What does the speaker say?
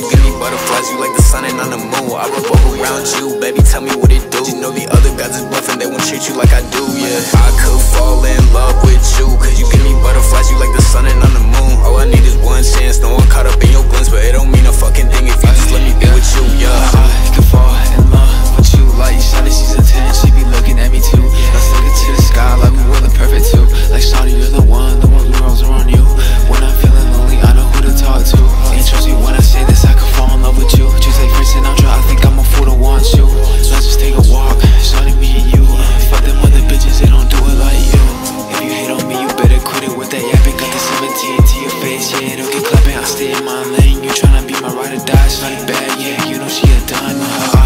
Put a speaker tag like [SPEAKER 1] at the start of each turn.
[SPEAKER 1] give me butterflies, you like the sun and on the moon. I revolve around you, baby, tell me what it do. You know the other guys is bluffing, they won't treat you like I do, yeah. I could fall in love with you, cause you give me butterflies, you like the sun and on the moon. All I need is one chance, no one caught up in your blunts, but it don't mean a fucking thing if you just let me be with you, yeah.
[SPEAKER 2] I could fall in love with you, like Shawty, she's a 10, she be looking at me too. Let's look into the sky like we were the perfect two. Like Shawty, you're the one girls around you. When I'm feeling lonely, I know who to talk to. And trust me when I say this, I could fall in love with you. Just like Prince and Ultra, I think I'm a fool to want you. Let's just take a walk, Shawty, me and you. Fuck them other bitches, they don't do it like you. If you hate on me, you better quit it with that yapping. Got the 17 to your face, yeah, it'll get clapping. I stay in my lane, you tryna be my ride or die. Shawty bad, yeah, you know she a dime.